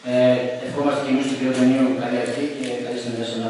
Ευχόμαστε και εμείς του κ. Τονίου καλή αρχή και καλή συνεργασία.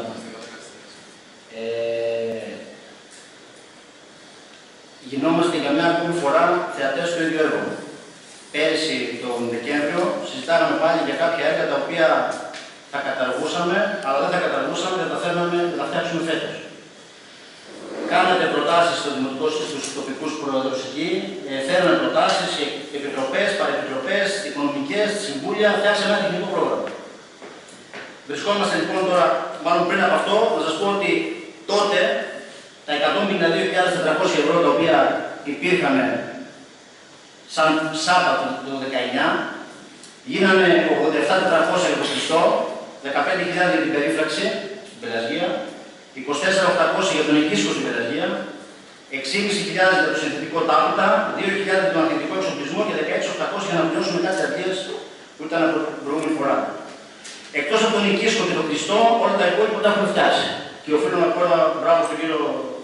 Γινόμαστε για μια ακόμη φορά θεατές του ίδιου έργου. Πέρυσι τον Δεκέμβριο συζητάγαμε πάλι για κάποια έργα τα οποία θα καταργούσαμε, αλλά δεν θα καταργούσαμε, δεν τα θέλαμε να τα φτιάξουμε φέτος. Κάνατε προτάσεις στο Δημοτικό στους τοπικούς προεδρούς εκεί, φέρναμε προτάσεις σε επιτροπές, παρεπιτροπές, οικονομικές, συμβούλια, φτιάξαμε ένα τεχνικό πρόγραμμα. Βρισκόμαστε λοιπόν τώρα, μάλλον πριν από αυτό, να σας πω ότι τότε τα 152.400 ευρώ τα οποία υπήρχαν σαν Σάββατο το 19, γίνανε 87.400 για το Χριστό, 15.000 για την περίφραξη στην Πελασγία, 24.800 για τον οικίσκο στην Πελασγία, 6.500 για το συνθετικό τάπητα, 2.000 για τον αθλητικό εξοπλισμό και 16.800 για να πληρώσουμε κάτι αντίες που ήταν από την προηγούμενη φορά. Εκτός από τον οικίσκο και τον Χριστό, όλα τα υπόλοιπα τα έχουμε φτιάσει. Και οφείλω να πω ένα μπράβο στον κύριο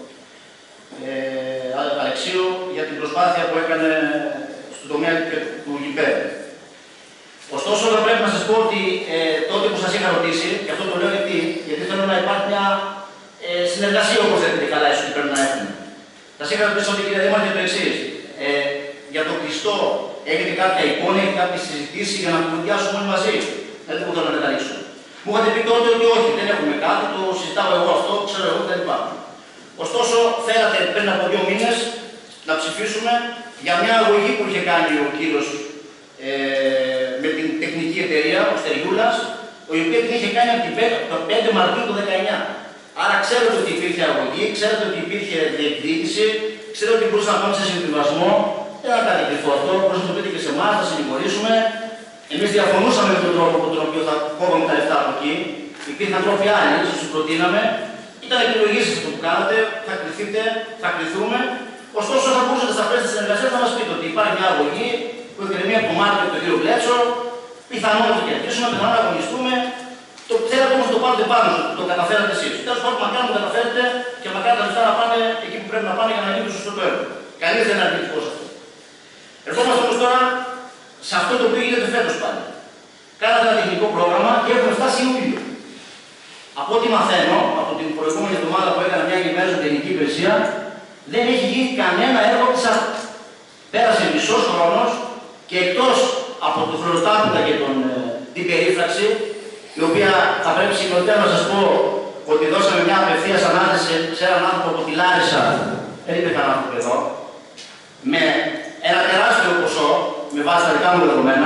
Αλεξίου για την προσπάθεια που έκανε στον τομέα του γηπέδου. Ωστόσο, θα πρέπει να σας πω ότι τότε που σας είχα ρωτήσει, και αυτό το λέω γιατί θέλω να υπάρχει μια συνεργασία όπως λέτε καλά, ίσως ότι πρέπει να έχουμε. Σας είχα ρωτήσει ότι κύριε Δήμαρχε για το εξής. Για τον Χριστό, έχετε κάποια εικόνα, έχετε κάποιες συζητήσεις για να κουβεντιάσουμε όλοι μαζί. Δηλαδή που θέλω να καταλήξω. Μου είχατε πει τότε ότι όχι, δεν έχουμε κάτι, το συζητάω εγώ αυτό, ξέρω εγώ κτλ. Ωστόσο, θέλατε πριν από 2 μήνες να ψηφίσουμε για μια αγωγή που είχε κάνει ο κύριος με την τεχνική εταιρεία, ο Στεριούλας, η οποία την είχε κάνει από το 5 Μαρτίου του 19. Άρα ξέρετε ότι υπήρχε αγωγή, ξέρετε ότι υπήρχε διεκδίκηση, ξέρετε ότι μπορούσαμε να πάμε σε συμβιβασμό. Δεν ήταν κάτι κρυφό αυτό, μπορούσατε να το πείτε και σε εμάς, θα συνηγορήσουμε. Εμείς διαφωνούσαμε με τον τρόπο με τον οποίο θα κόβαμε τα λεφτά από εκεί. Υπήρχαν τρόποι άλλοι, ίσως τους προτείναμε. Ήταν επιλογή σας αυτό που κάνατε, θα κρυθείτε, θα κρυθούμε. Ωστόσο, θα μπορούσατε στα πλαίσια της συνεργασίας να μας πείτε ότι υπάρχει μια αγωγή που εκκρεμεί από το Μάρτιο του κ. Βλέτσο, πιθανόν να το κερδίσουμε, πιθανόν να αγωνιστούμε. Το θέλατε όμως να το πάρετε πάνω σας, το καταφέρατε εσείς. Τέλος πάντων, μακάρι να το καταφέρετε και μακάρι τα λεφτά να πάνε εκεί που πρέπει να πάνε για να γίνει το σωστό το έργο. Κανείς δεν είναι αρνητικός αυτό. Ερχόμαστε όμως τώρα σε αυτό το οποίο γίνεται φέτος πάλι. Κάνατε ένα τεχνικό πρόγραμμα και έχουμε φτάσει Ιούλιο. Από ό,τι μαθαίνω, από την προηγούμενη εβδομάδα που έκανα μια ενημέρωση στην τεχνική υπηρεσία, δεν έχει γίνει κανένα έργο της ΑΤ. Πέρασε μισός χρόνος και εκτός από το χρονοτάπητα και την περίφραξη, η οποία θα πρέπει συγκροτικά να σας πω ότι δώσαμε μια απευθείας ανάθεση σε έναν άνθρωπο από τη Λάρισα, δεν υπήρχε έναν άνθρωπο εδώ, με ένα τεράστιο ποσό, με βάση τα δικά μου δεδομένα,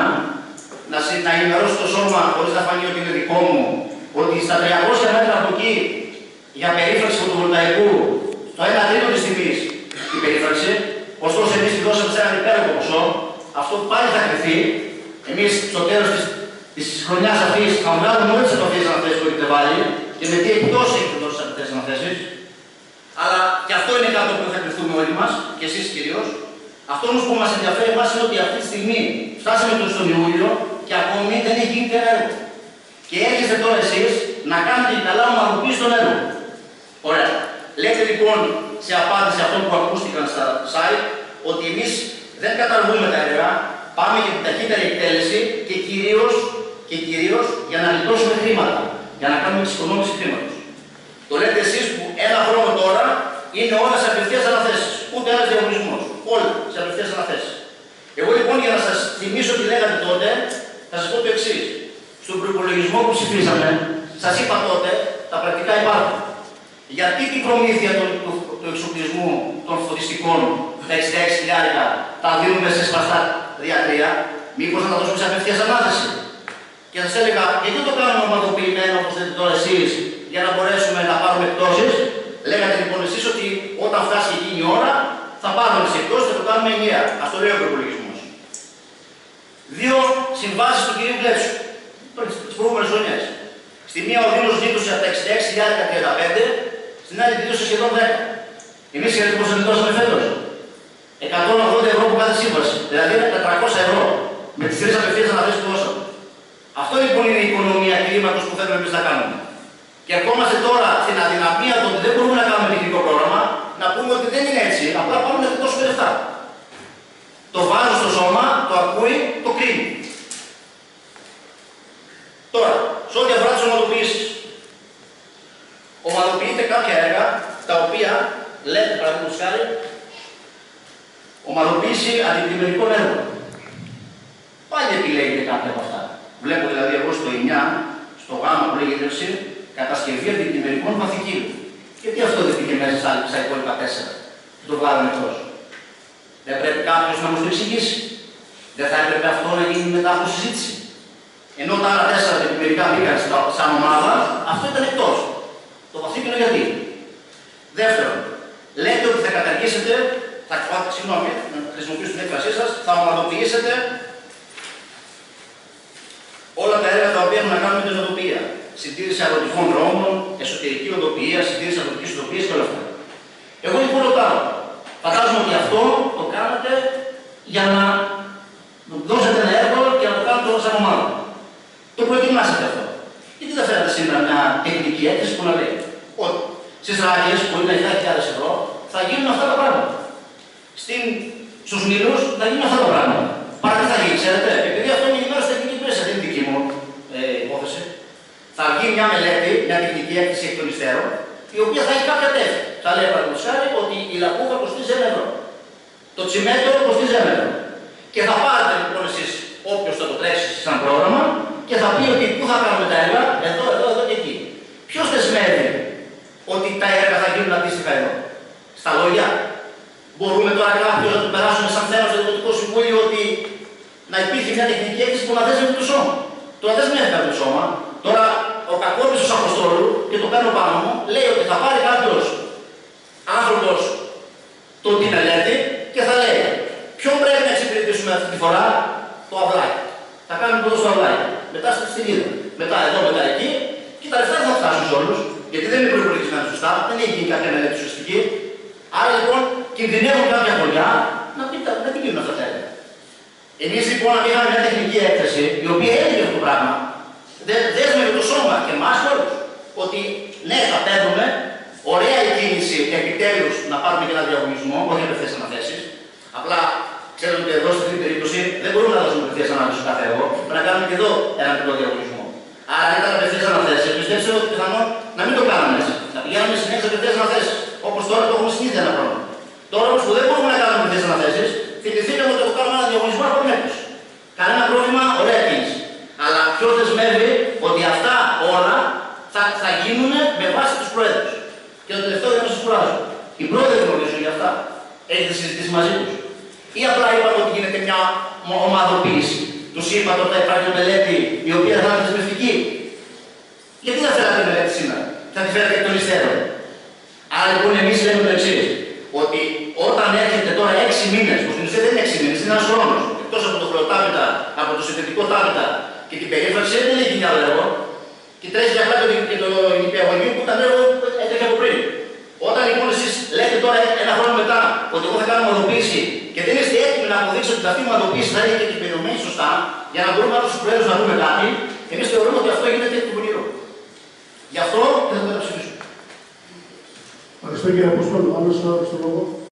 να ενημερώσω το σώμα χωρίς να φανεί ότι είναι δικό μου, ότι στα 300 μέτρα από εκεί για περίφραξη φωτοβολταϊκού, το 1/3 της τιμής η περίφραξη, ωστόσο εμείς τη δώσαμε σε έναν υπέροχο ποσό, αυτό πάλι θα κρυθεί. Εμείς στο τέλος της χρονιάς αυτής θα βγάλουμε όλες τις επαφές αναθέσεις που έχετε βάλει και με τι εκπτώσεις έχετε δώσει τις αυτές αναθέσεις. Αλλά και αυτό είναι κάτι που θα κρυφθούμε όλοι μας, και εσείς κυρίως. Αυτό όμως που μας ενδιαφέρει εμάς είναι ότι αυτή τη στιγμή φτάσαμε στον Ιούλιο και ακόμη δεν έχει γίνει ένα έργο. Και έρχεστε τώρα εσείς να κάνετε και καλά ομαδοποίηση των έργων. Ωραία. Λέτε λοιπόν σε απάντηση αυτό που ακούστηκαν στα site ότι εμείς δεν καταργούμε τα έργα, πάμε για την ταχύτερη εκτέλεση και κυρίως για να γλιτώσουμε χρήματα, για να κάνουμε εξοικονόμηση χρήματος. Το λέτε εσείς που ένα χρόνο τώρα είναι όλα σε απευθείας αναθέσεις. Ούτε ένας διαγωνισμός. Όλα σε απευθείας αναθέσεις. Εγώ λοιπόν για να σας θυμίσω τι λέγατε τότε, θα σας πω το εξής. Στον προϋπολογισμό που ψηφίσαμε, σας είπα τότε, τα πρακτικά υπάρχουν. Γιατί την προμήθεια του εξοπλισμού των φωτιστικών, τα 66.000, τα δίνουμε σε σπαστά διατρία, μήπως να τα δώσουμε σε απευθείας ανάθεση. Και σας έλεγα, γιατί το κάνουμε ομαδοποιημένο όπως λέτε τώρα εσείς, για να μπορέσουμε να πάρουμε εκτόσεις. Λέγατε λοιπόν εσείς ότι όταν φτάσει εκείνη η ώρα, θα πάρουμε τις εκτόσεις και θα το κάνουμε ενιαία. Αυτό το λέει ο προϋπολογισμός. 2 συμβάσεις του κ. Βλέτσου, τις προηγούμενες χρονιές. Στη μία ο Δήμος ζήτησε από τα 66.035, στην άλλη δίδωσε σχεδόν 10. Εμείς ξέρετε πόσο δώσαμε φέτος. 180 ευρώ που κάθε σύμβαση. Δηλαδή 400 ευρώ. Με τις 3 απευθείας αναθέσεις που δώσαμε. Αυτό λοιπόν είναι η οικονομία κλίματος που θέλουμε εμείς να κάνουμε. Και ερχόμαστε τώρα στην αδυναμία του ότι δεν μπορούμε να κάνουμε τεχνικό πρόγραμμα, να πούμε ότι δεν είναι έτσι. Απλά πάμε να δώσουμε λεφτά. Το βάζω στο σώμα, το ακούει, το κρίνει. Τώρα, σε ό,τι αφορά τις ομαδοποιήσεις. Ομαδοποιείται κάποια έργα τα οποία λέτε, παραδείγματος χάρη, ομαδοποίηση αντιπλημμυρικών έργων. Πάλι επιλέγετε κάποια από αυτά. Βλέπω δηλαδή εγώ στο 9, στο γάμα που λέγεται εσύ, κατασκευή αντιπλημμυρικών βαθικίων. Γιατί αυτό δεν πήγε μέσα στα υπόλοιπα 4 και το βγάλαμε εκτός. Δεν πρέπει κάποιος να μας το εξηγήσει. Δεν θα έπρεπε αυτό να γίνει μετά από συζήτηση. Ενώ τα άλλα 4 αντιπλημμυρικά μπήκαν σαν ομάδα, αυτό ήταν εκτός. Το βαθύκινο γιατί. Δεύτερον, λέτε ότι θα καταργήσετε, συγγνώμη, να χρησιμοποιήσω την έκφρασή σας, θα ομαδοποιήσετε όλα τα έργα τα οποία έχουν να κάνουν με την οδοποιία. Συντήρηση αγροτικών δρόμων, εσωτερική οδοποιία, συντήρηση αγροτικής οδοποιίας και όλα αυτά. Εγώ λοιπόν ρωτάω, φαντάζομαι ότι αυτό το κάνατε για να δώσετε ένα έργο και να το κάνετε όλα σαν ομάδα. Το προετοιμάσατε αυτό. Γιατί δεν φέρατε σήμερα μια τεχνική έκθεση που να λέει ότι στις ράγες που είναι 10.000 ευρώ θα γίνουν αυτά τα πράγματα. Στους μήλους θα γίνουν αυτά τα πράγματα. Παρά τι θα γίνει, ξέρετε, επειδή αυτό είναι ενημέρωση τεχνική υπηρεσία, δεν είναι δική μου υπόθεση. Θα βγει μια μελέτη, μια τεχνική έκθεση εκ των υστέρων, η οποία θα έχει κάποια τέφη. Θα λέει παραδείγματος χάρη ότι η λακκούβα κοστίζει 1 ευρώ. Το τσιμέντο κοστίζει 1 ευρώ. Και θα πάρετε λοιπόν εσείς, όποιος θα το τρέξει σαν πρόγραμμα, και θα πει ότι πού θα κάνουμε τα έργα, εδώ και εκεί. Ποιος δεσμεύει ότι τα έργα θα γίνουν αντίστοιχα εδώ? Στα λόγια. Μπορούμε τώρα κάποιος να το περάσουμε σαν θέμα στο Δημοτικό Συμβούλιο ότι να υπήρχε μια τεχνική έκθεση που να δέσμευε το σώμα. Τώρα δεν δεσμεύει το σώμα. Τώρα ο Κακόπιστος Αποστόλου, και το παίρνω πάνω μου, λέει ότι θα πάρει κάποιος άνθρωπος τη μελέτη και θα λέει ποιον πρέπει να εξυπηρετήσουμε αυτή τη φορά? Το αυλάκι. Θα κάνουμε πρώτο στο αυλάκι. Μετά στη στηρίδα. Μετά εδώ, μετά εκεί. Και τα λεφτά δεν θα φτάσουν σε όλους, γιατί δεν είναι προϋπολογισμένο σωστά, δεν έχει γίνει κάποια μελέτη ουσιαστική. Άρα λοιπόν κινδυνεύουν κάποια χωριά να μην γίνουν αυτά τα έργα. Εμείς λοιπόν αν είχαμε μια τεχνική έκθεση, η οποία έλεγε αυτό το πράγμα, δέσμευε το σώμα και εμάς όλους, ότι ναι, θα παίρνουμε ωραία η κίνηση επιτέλους να πάρουμε και ένα διαγωνισμό, όχι απευθείας αναθέσεις. Απλά ξέρετε ότι εδώ στην περίπτωση δεν μπορούμε να δώσουμε απευθείας ανάθεση στο κάθε έργο, πρέπει να κάνουμε και εδώ ένα μικρό διαγωνισμό. Άρα, αν ήταν απευθείας αναθέσεις, πιστέψτε ότι πιθανόν να μην το κάνουμε έτσι. Να πηγαίνουμε συνέχεια απευθείας αναθέσεις. Όπως τώρα το έχουμε συνήθεια ένα πρόβλημα. Τώρα όμως που δεν μπορούμε να κάνουμε απευθείας αναθέσεις, θυμηθήκαμε ότι το κάνουμε ένα διαγωνισμό από μέτρους. Κανένα πρόβλημα, ωραία κίνηση. Αλλά ποιο δεσμεύει ότι αυτά όλα θα γίνουν με βάση τους προέδρους. Και το τελευταίο δεν σας κουράζω. Οι πρόεδροι γνωρίζουν για αυτά. Έχετε συζητήσει μαζί τους? Ή απλά είπαμε ότι γίνεται μια ομαδοποίηση? Τους είπατε ότι θα υπάρχει μελέτη η οποία θα είναι δεσμευτική? Γιατί δεν φέρατε τη μελέτη σήμερα? Θα τη φέρατε εκ των υστέρων. Άρα λοιπόν εμείς λέμε το εξής, ότι όταν έρχεται τώρα 6 μήνες, που στην ουσία δεν είναι 6 μήνες, είναι ένας χρόνος, εκτός από το χρεοτάπητα, από το συνθετικό τάπητα και την περίφραξη, δεν έχει γίνει άλλο έργο, και τρέχει για πλάτη και το νηπιαγωγείο που ήταν έργο έτρεχε από πριν. Όταν λοιπόν εσείς λέτε τώρα ένα χρόνο μετά ότι εγώ θα κάνω ομαδοποίηση και δεν είστε έτοιμοι να αποδείξετε ότι αυτή η ομαδοποίηση θα είναι και τυποποιημένη σωστά, για να μπορούμε από τους προέδρους να πούμε κάτι, εμείς θεωρούμε ότι αυτό γίνεται εκ του πονηρού. Γι' αυτό δεν θα το ψηφίσουμε. Ευχαριστώ κύριε Απόστολο. Άλλος στο λόγο.